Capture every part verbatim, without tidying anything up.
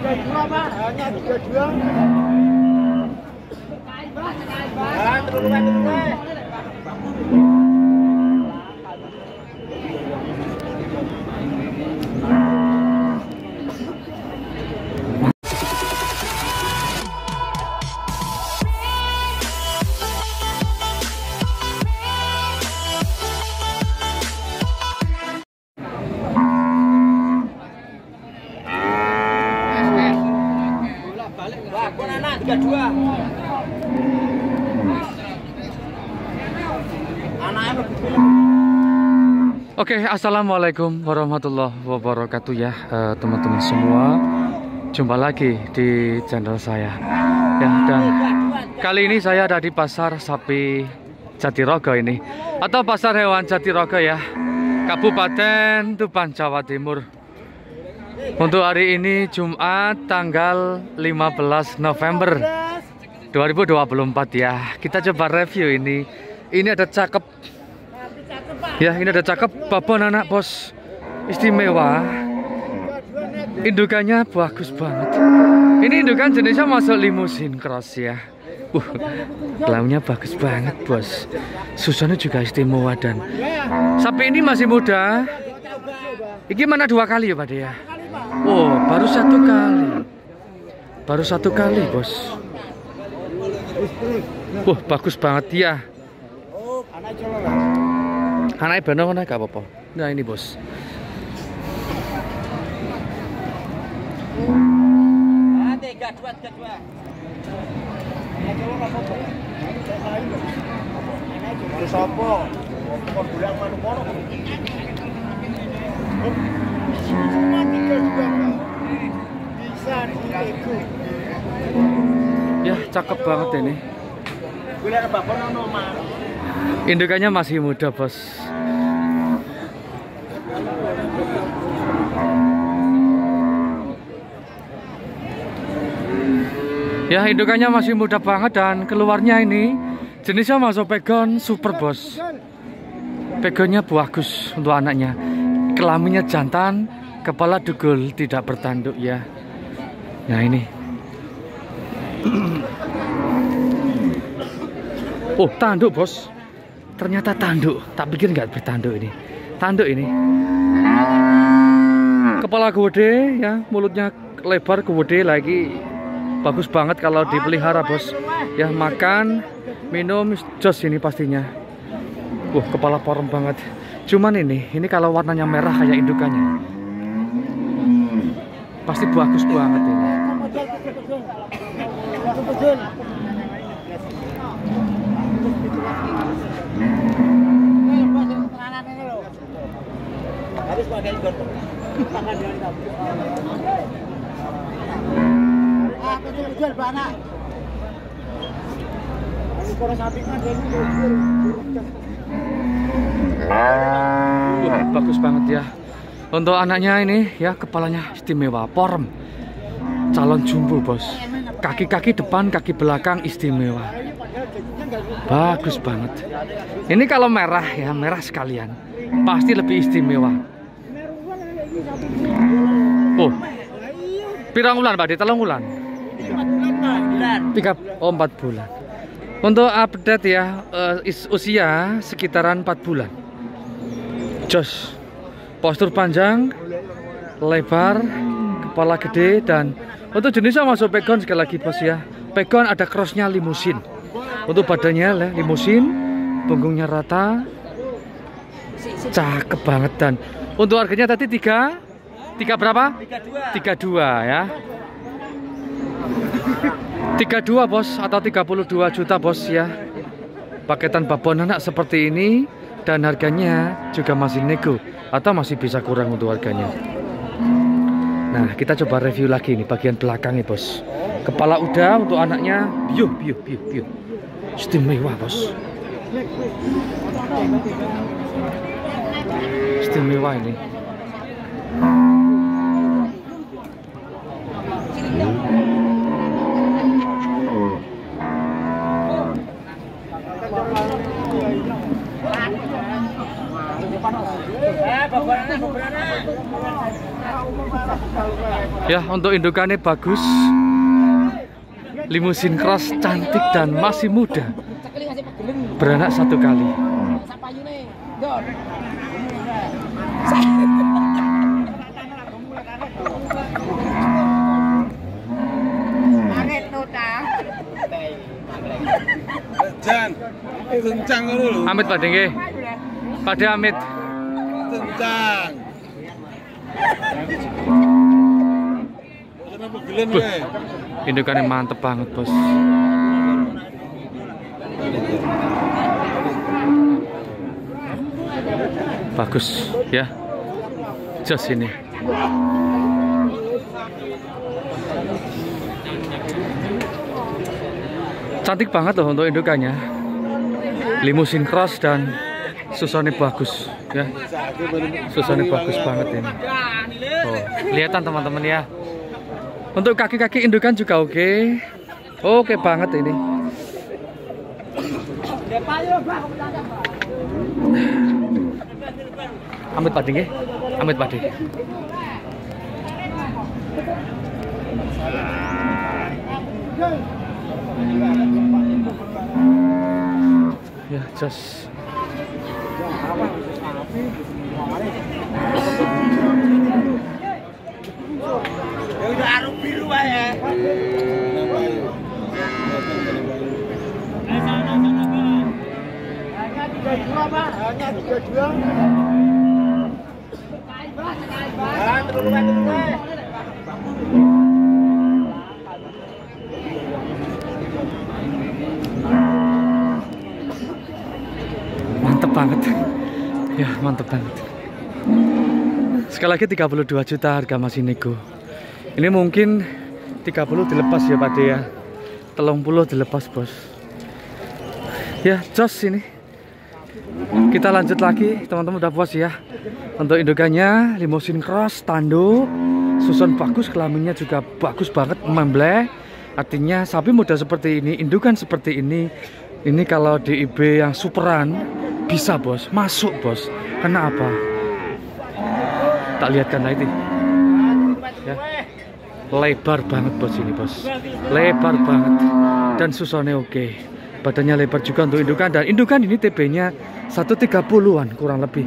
dua Pak, hanya tiga dua. Ah, terus terus. tiga dua. Oke, assalamualaikum warahmatullahi wabarakatuh ya teman-teman uh, semua. Jumpa lagi di channel saya. Ya, dan kali ini saya ada di pasar sapi Jatirogo ini, atau pasar hewan Jatirogo ya, Kabupaten Tuban, Jawa Timur. Untuk hari ini Jumat tanggal lima belas November dua ribu dua puluh empat ya. Kita coba review ini. Ini ada cakep. Ya, ini ada cakep babon anak bos. Istimewa. Indukannya bagus banget. Ini indukan jenisnya masuk limusin cross ya. Uh, kelaminnya bagus banget bos. Susunya juga istimewa dan sapi ini masih muda. Ini mana dua kali ya Pak ya? Oh, baru satu kali. Baru satu kali, bos. Wah, uh, bagus banget ya. Anaknya benar naik apa-apa. Nah, ini bos. tiga dua tiga dua. Sopo? Kok bulan manu-manu. Cuma tiga dua Pak. Bisa diiku. Ya, cakep banget ini. Bulan babon ono mah. Indukannya masih muda, bos. Ya, indukannya masih muda banget dan keluarnya ini jenisnya masuk pegon super, bos. Pegonnya bagus untuk anaknya. Kelaminnya jantan, kepala dugul, tidak bertanduk ya. Nah ini. Oh, tanduk bos. Ternyata tanduk. Tak pikir nggak bertanduk ini. Tanduk ini. Kepala gede ya, mulutnya lebar gede lagi. Bagus banget kalau dipelihara bos. Ya, makan, minum, jos ini pastinya. Wah, kepala porong banget. Cuman ini, ini kalau warnanya merah kayak indukannya, pasti bagus banget ini. Wah, bagus banget ya. Untuk anaknya ini ya, kepalanya istimewa, porem, calon jumbo bos. Kaki-kaki depan, kaki belakang istimewa. Bagus banget. Ini kalau merah ya, merah sekalian, pasti lebih istimewa. Oh, pirang bulan Pak? Di telung bulan. Tiga, oh empat bulan. Untuk update ya, uh, usia sekitaran empat bulan. Jos, postur panjang, lebar, kepala gede, dan untuk jenisnya masuk pegon sekali lagi bos ya. Pegon ada crossnya limusin. Untuk badannya limusin, punggungnya rata, cakep banget. Dan untuk harganya tadi tiga, tiga berapa? Tiga dua ya. Tiga dua bos, atau tiga puluh dua juta bos ya. Paketan babon anak seperti ini. Dan harganya juga masih nego, atau masih bisa kurang untuk harganya. Nah, kita coba review lagi nih bagian belakangnya bos. Kepala udah untuk anaknya, biu biu biu biu, istimewa bos. Istimewa ini. Ya, untuk indukannya bagus. Limusin cross cantik dan masih muda. Beranak satu kali. Jan, kencang dulu. Amit Pak Dengge. Pada Amit. Kencang. Kenapa gelen Buh, we? indukannya mantep banget, Bos. Bagus, ya. Jos ini. Cantik banget loh untuk indukannya. Limusin cross dan susunnya bagus, ya. Susunnya bagus banget ini. Oh, kelihatan teman-teman ya. Untuk kaki-kaki indukan juga oke. Oke banget ini. Amit Pak Dengge. Amit Pak Dengge. Ya, just Ya udah arung biru ya. Hanya tiga dua Pak, hanya tiga dua. Ah, terus terus. mantep banget. Ya, mantep banget. Sekali lagi tiga puluh dua juta harga masih nego. Ini mungkin tiga puluh dilepas ya Pak De ya. Telung puluh dilepas bos. Ya, jos ini. Kita lanjut lagi, teman-teman udah puas ya. Untuk indukannya limusin cross, tanduk, susun bagus, kelaminnya juga bagus banget, membleh. Artinya sapi muda seperti ini, indukan seperti ini, ini kalau di I B yang superan bisa bos, masuk bos. Kenapa? Tak lihatkan lagi. Ya. Lebar banget bos ini bos, lebar banget dan susunnya oke. Badannya lebar juga untuk indukan, dan indukan ini T B-nya seratus tiga puluhan kurang lebih.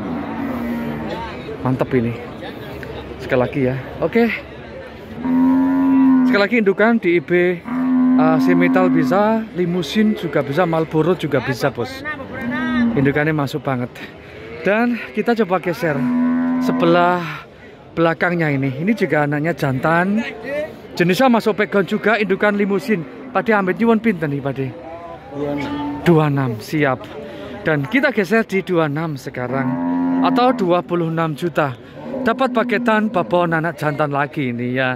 Mantap ini. Sekali lagi ya. Oke. Sekali lagi indukan di I B uh, Semetal bisa, limusin juga bisa, Marlboro juga bisa bos. Indukannya masuk banget. Dan kita coba geser sebelah belakangnya ini. Ini juga anaknya jantan. Jenisnya masuk pegon juga, indukan limusin. Pade Amit nyuwun pinten nih Pade? dua puluh enam, siap. Dan kita geser di dua puluh enam sekarang, atau dua puluh enam juta. Dapat paketan babon anak jantan lagi ini ya.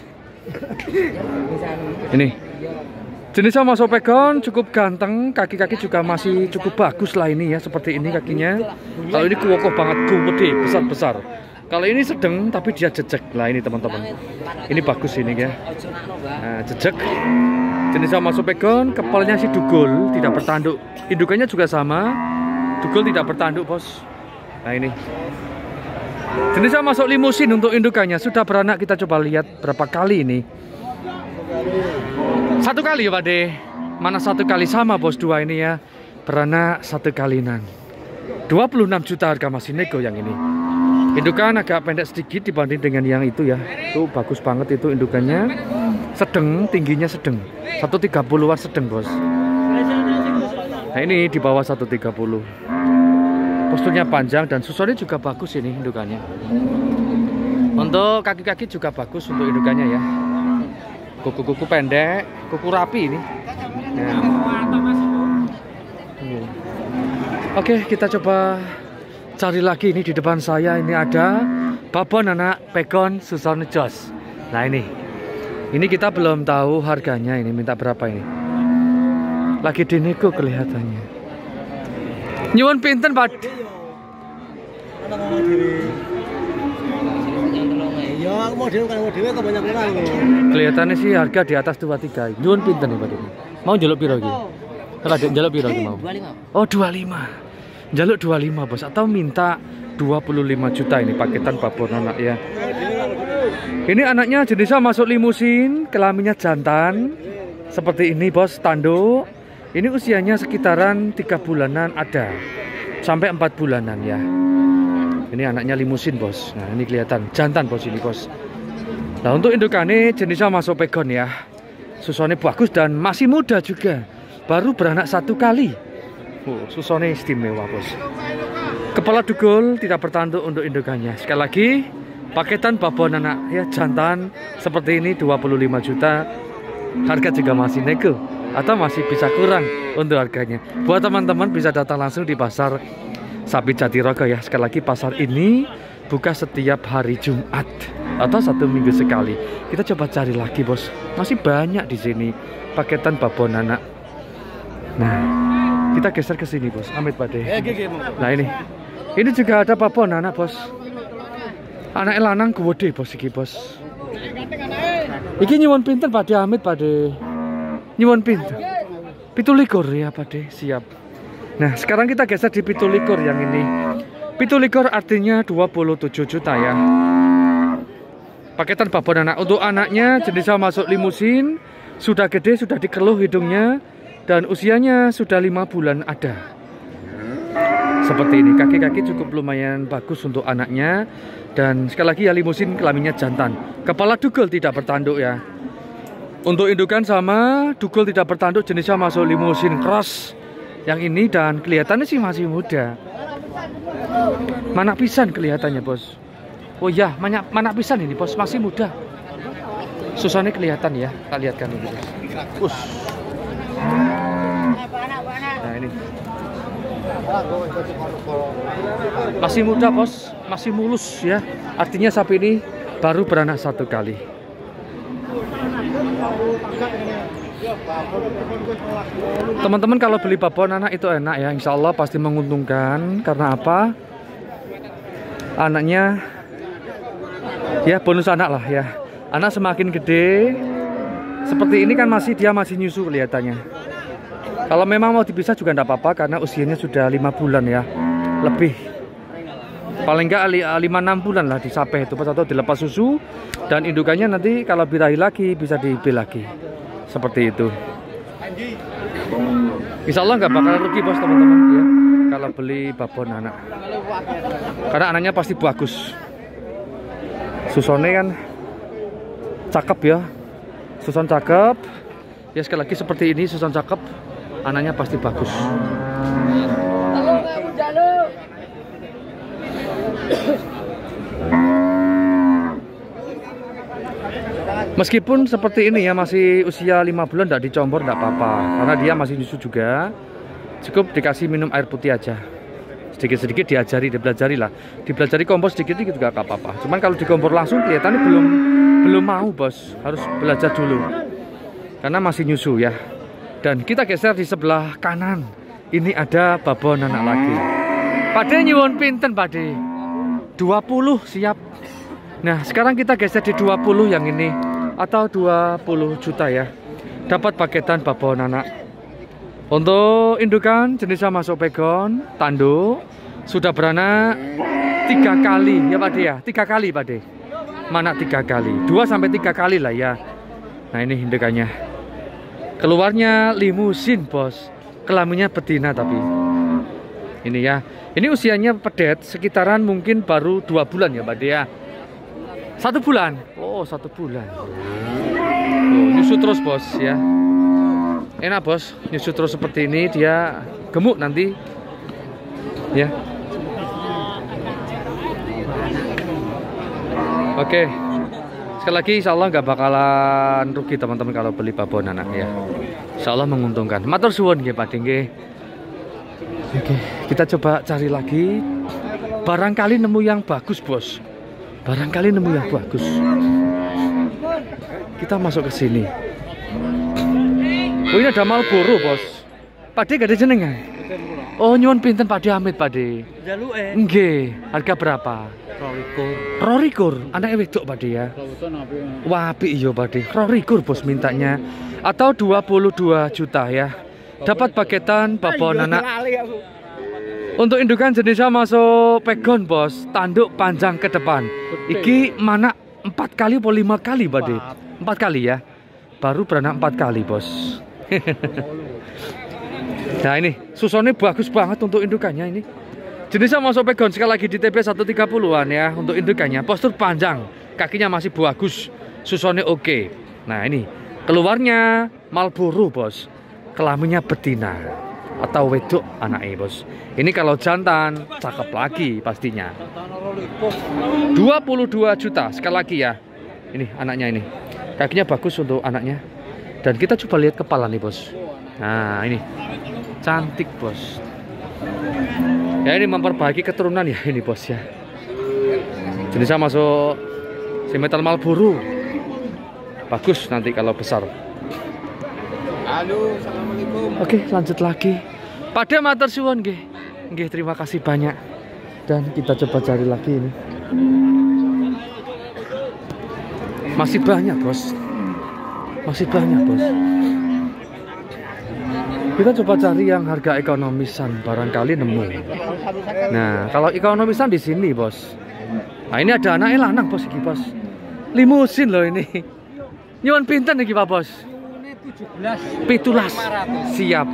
Ini jenisnya masuk pegon, cukup ganteng, kaki-kaki juga masih cukup bagus lah ini ya, seperti ini kakinya. Kalau ini kuokoh banget, gede, besar-besar. Kalau ini sedang tapi dia jejak lah ini teman-teman. Ini bagus ini ya. Nah, jejak. Jenisnya masuk pegon, kepalanya si dugul, tidak bertanduk. Indukannya juga sama, dugul tidak bertanduk bos. Nah ini. Jenisnya masuk limusin untuk indukannya. Sudah beranak, kita coba lihat berapa kali ini. Satu kali ya Pak De. Mana satu kali sama bos, dua ini ya. Beranak satu kalinan. dua puluh enam juta harga masih nego yang ini. Indukan agak pendek sedikit dibanding dengan yang itu ya. Itu bagus banget itu indukannya. Sedang, tingginya sedang. seratus tiga puluhan sedang bos. Nah ini di bawah seratus tiga puluh. Posturnya panjang dan susunnya juga bagus ini indukannya. Untuk kaki-kaki juga bagus untuk indukannya ya. Kuku-kuku pendek, kuku rapi ini. Nah. Oke, kita coba cari lagi ini di depan saya. Ini ada babon anak pegon susun jos. Nah ini. Ini kita belum tahu harganya, ini minta berapa ini. Lagi dinego kelihatannya. Nyuwun pinten Pak? Ya, aku mau dhewe kan mau dhewe kebanyakan orang. Kelihatannya sih harga di atas dua puluh tiga. Nyuwun pinten nih Pak? Mau njaluk piro iki? Ora njaluk piro iki mau? dua puluh lima. Oh, dua puluh lima. Njaluk dua puluh lima, Bos, atau minta dua puluh lima juta ini paketan babon anak ya. Ini anaknya jenisnya masuk limusin, kelaminnya jantan. Seperti ini bos, tanduk. Ini usianya sekitaran tiga bulanan ada. Sampai empat bulanan ya. Ini anaknya limusin bos. Nah ini kelihatan, jantan bos ini bos. Nah untuk indukannya jenisnya masuk pegon ya. Susuannya bagus dan masih muda juga. Baru beranak satu kali. Oh, susuannya istimewa bos. Kepala dugul tidak bertanduk untuk indukannya. Sekali lagi paketan babon anak ya jantan seperti ini dua puluh lima juta. Harga juga masih nego atau masih bisa kurang untuk harganya. Buat teman-teman bisa datang langsung di pasar Sapi Jatirogo ya. Sekali lagi pasar ini buka setiap hari Jumat atau satu minggu sekali. Kita coba cari lagi bos. Masih banyak di sini paketan babon anak. Nah, kita geser ke sini bos. Amit Pade. Nah ini, ini juga ada babon anak bos. Anak lanang gede bos iki bos. Iki nyuwun pinten Pade Amit Pade. Nyuwun pinten. Pitulikur ya Pade, siap. Nah sekarang kita geser di pitulikur yang ini. Pitulikur artinya dua puluh tujuh juta ya. Paketan babon anak untuk anaknya jenisnya masuk limusin, sudah gede, sudah dikeluh hidungnya, dan usianya sudah lima bulan ada. Seperti ini, kaki-kaki cukup lumayan bagus untuk anaknya. Dan sekali lagi ya limusin kelaminnya jantan. Kepala dugul tidak bertanduk ya. Untuk indukan sama, dugul tidak bertanduk jenisnya masuk limusin cross. Yang ini dan kelihatannya sih masih muda. Mana pisan kelihatannya bos. Oh ya, mana, mana pisan ini bos, masih muda. Susannya kelihatan ya, kita lihatkan ini bos. Us. Nah ini. Masih muda bos, masih mulus ya. Artinya sapi ini baru beranak satu kali. Teman-teman kalau beli babon anak itu enak ya, insya Allah pasti menguntungkan. Karena apa? Anaknya ya bonus anak lah ya. Anak semakin gede seperti ini kan masih dia masih nyusu kelihatannya. Kalau memang mau dipisah juga tidak apa-apa karena usianya sudah lima bulan ya, lebih. Paling enggak lima enam bulan lah disapeh itu pas atau dilepas susu dan indukannya nanti kalau birahi lagi bisa dibil lagi. Seperti itu. Insya Allah nggak bakal rugi bos teman-teman ya kalau beli babon anak. Karena anaknya pasti bagus. Susone kan cakep ya. Suson cakep. Ya sekali lagi seperti ini suson cakep. Anaknya pasti bagus. Meskipun seperti ini ya masih usia lima bulan tidak dicombor tidak apa-apa karena dia masih nyusu juga. Cukup dikasih minum air putih aja. Sedikit-sedikit diajari, dipelajari lah. Dipelajari kompor sedikit-sedikit juga gak apa-apa. Cuman kalau dikompor langsung kelihatannya belum belum mau bos. Harus belajar dulu. Karena masih nyusu ya. Dan kita geser di sebelah kanan. Ini ada babon anak lagi. Pade nyuwun pinten Pade? dua puluh siap. Nah sekarang kita geser di dua puluh yang ini. Atau dua puluh juta ya. Dapat paketan babon anak. Untuk indukan jenisnya masuk pegon, tanduk. Sudah beranak tiga kali ya Pade ya. Tiga kali Pade. Mana tiga kali? Dua sampai tiga kali lah ya. Nah ini indukannya. Keluarnya limusin bos. Kelaminnya betina tapi. Ini ya. Ini usianya pedet sekitaran mungkin baru dua bulan ya Pade ya. Satu bulan. Oh satu bulan. Oh, nyusu terus bos ya. Enak bos. Nyusu terus seperti ini dia gemuk nanti. Ya. Oke. Sekali lagi insya Allah nggak bakalan rugi teman-teman kalau beli babon anak ya. Insya Allah menguntungkan. Matur suwun nggih Pade nggih. Oke, kita coba cari lagi. Barangkali nemu yang bagus bos. Barangkali nemu yang bagus. Kita masuk ke sini. Oh ini ada Marlboro bos. Pade gak ada jenengan. Oh nyuwun pinten Pade Amit Pade. Jaluke. Nggih, harga berapa? Rolikur. Rolikur, anaknya wedok Pade ya. Wah, apik iya Pade. Rolikur bos mintanya. Atau dua puluh dua juta ya. Dapat paketan babon anak. Untuk indukan jenisnya masuk pegon bos, tanduk panjang ke depan. Iki mana empat kali atau lima kali Bade? Empat kali ya. Baru beranak empat kali bos. Nah ini susonnya bagus banget untuk indukannya ini. Jenisnya masuk pegon sekali lagi di T P seratus tiga puluhan ya untuk indukannya. Postur panjang, kakinya masih bagus, susonnya oke. Nah ini keluarnya Marlboro bos, kelaminnya betina atau wedok anaknya bos. Ini kalau jantan cakep lagi pastinya. dua puluh dua juta sekali lagi ya. Ini anaknya ini. Kakinya bagus untuk anaknya. Dan kita coba lihat kepala nih bos. Nah ini cantik bos. Ya ini memperbaiki keturunan ya ini bos ya. Jenisnya masuk simetal Marlboro. Bagus nanti kalau besar. Halo, assalamualaikum. Oke lanjut lagi. Pada matur suwun nggih. Nggih terima kasih banyak. Dan kita coba cari lagi ini. Masih banyak bos. Masih banyak bos. Kita coba cari yang harga ekonomisan, barangkali nemu. Nah kalau ekonomisan di sini bos. Nah ini ada anaknya lanang bos iki bos. Limusin loh ini. Nyuwun pinten iki Pak bos? Pitulas siap.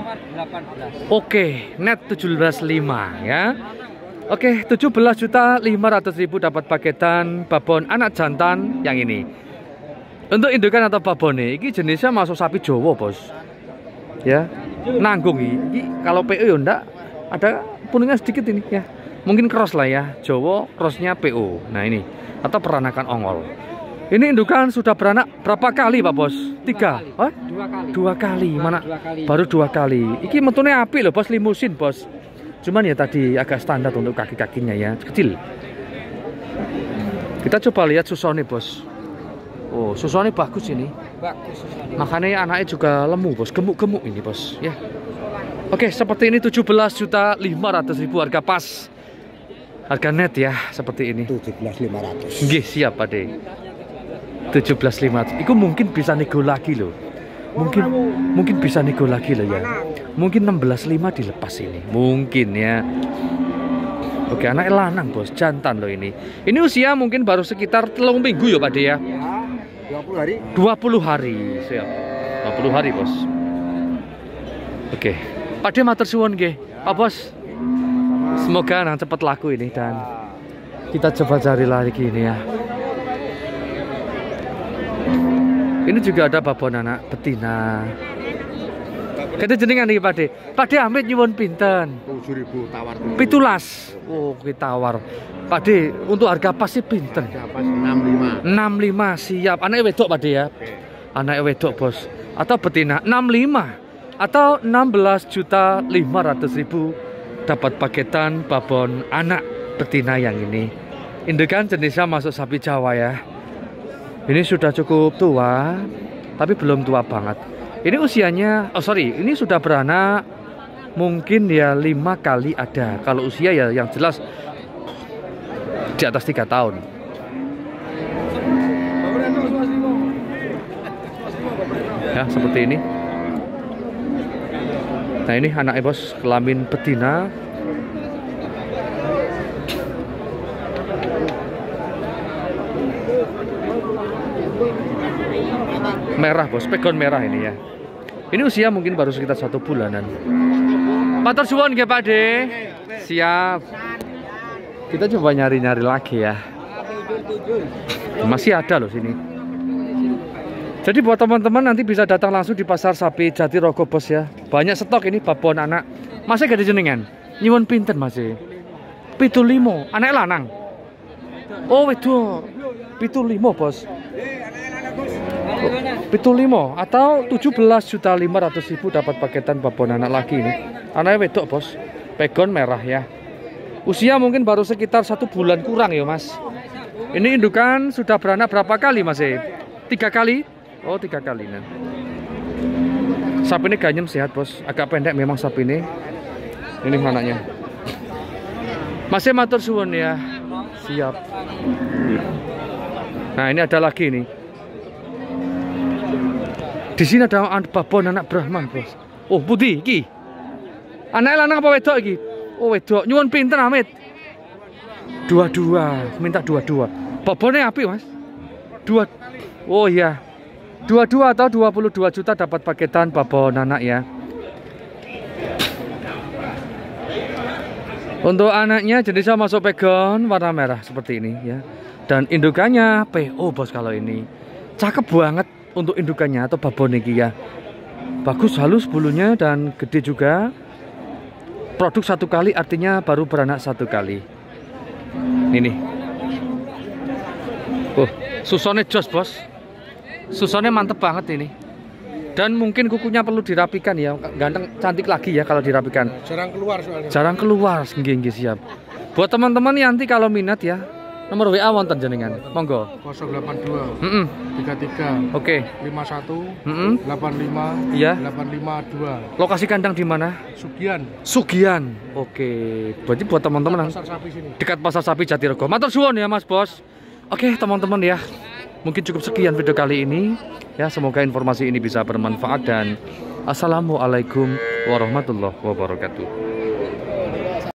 Oke, net tujuh belas lima ya. Oke, tujuh belas juta lima ratus ribu dapat paketan babon anak jantan yang ini. Untuk indukan atau babone, ini jenisnya masuk sapi Jawa bos. Ya, nanggung ini. Kalau P O ya enggak, ada puningnya sedikit ini ya. Mungkin cross lah ya, Jawa crossnya P O. Nah ini, atau peranakan ongol. Ini indukan sudah beranak berapa kali Pak bos? Tiga? Dua kali. Dua kali. Dua kali. Mana? Dua kali. Baru dua kali. Iki metune api loh bos, limusin bos. Cuman ya tadi agak standar untuk kaki-kakinya ya, kecil. Kita coba lihat susone bos. Oh, susone bagus ini. Bagus susone. Makanya anaknya juga lemu bos, gemuk-gemuk ini bos ya. Oke, seperti ini tujuh belas juta lima ratus ribu harga pas. Harga net ya, seperti ini. tujuh belas lima ratus. Nggih, siap Pak De. tujuh belas lima ratus. Itu mungkin bisa nego lagi loh. Mungkin mungkin bisa nego lagi loh ya. Mungkin enam belas lima dilepas ini. Mungkin ya. Oke, anak lanang bos, jantan loh ini. Ini usia mungkin baru sekitar telung minggu ya Pak De ya. dua puluh hari. dua puluh hari, siap. dua puluh hari bos. Oke. Pak De matur suwun nggih. Pak bos. Semoga nang cepat laku ini dan kita coba cari lagi ini ya. Ini juga ada babon anak betina. Kita jenengan nih Pak De. Pak De amit nyuwun pinten? tujuh ribu tawar. Pitulas. Oh, kita tawar. Pak De, untuk harga pas sih pinten? Pas enam puluh lima. enam puluh lima siap. Anaknya wedok Pak De ya. Anaknya wedok bos. Atau betina enam puluh lima atau enam belas juta lima ratus ribu dapat paketan babon anak betina yang ini. Indukan jenisnya masuk sapi Jawa ya. Ini sudah cukup tua, tapi belum tua banget. Ini usianya, oh sorry, ini sudah beranak mungkin ya lima kali ada. Kalau usia ya yang jelas di atas tiga tahun. Ya seperti ini. Nah ini anaknya bos, kelamin betina. Merah bos, pegon merah ini ya. Ini usia mungkin baru sekitar satu bulanan. Matur suwun nggih Pak De. Siap. Kita coba nyari-nyari lagi ya. Masih ada loh sini. Jadi buat teman-teman nanti bisa datang langsung di pasar sapi Jatirogo bos ya. Banyak stok ini babon anak. Masih gak ada jenengan? Nyuwun pinten masih? Pitu limo, anak lanang. Oh wedok. Pitu limo bos. Pitu limo atau tujuh belas juta lima ratus ribu dapat paketan babon anak lagi ini. Anaknya wedok bos. Pegon merah ya. Usia mungkin baru sekitar satu bulan kurang ya mas. Ini indukan sudah beranak berapa kali masih? Tiga kali? Oh tiga kali nah. Sapi ini ganyem sehat bos. Agak pendek memang sapi ini. Ini anaknya. Masih matur suwun ya. Siap. Nah ini ada lagi nih. Di sini ada babon anak Brahman bos. Oh putih iki. Anak lanang apa wedok iki? Oh wedok, nyuwun pinten Amit? Dua-dua, minta dua-dua. Bobone apik Mas? Dua. Oh iya. Dua-dua atau dua puluh dua juta dapat paketan babon anak ya. Untuk anaknya jenisnya masuk pegon warna merah seperti ini ya. Dan indukannya P O bos kalau ini. Cakep banget untuk indukannya atau babon ini ya. Bagus halus bulunya dan gede juga. Produk satu kali artinya baru beranak satu kali. Ini. Oh, susone jos bos. Susone mantep banget ini. Dan mungkin kukunya perlu dirapikan ya. Ganteng cantik lagi ya kalau dirapikan. Jarang keluar soalnya. Jarang keluar, nggih nggih siap. Buat teman-teman nanti kalau minat ya, nomor W A wonten jenengan. Monggo. nol delapan dua Heeh. tiga tiga Oke. lima satu Heeh. delapan lima Iya. delapan lima dua. Lokasi kandang di mana? Sugian. Sugian. Oke. Berarti buat teman-teman Pasar sapi sini. dekat Pasar Sapi Jatirego. Matur suwun ya Mas Bos. Oke, teman-teman ya. Mungkin cukup sekian video kali ini. Ya, semoga informasi ini bisa bermanfaat dan assalamualaikum warahmatullahi wabarakatuh.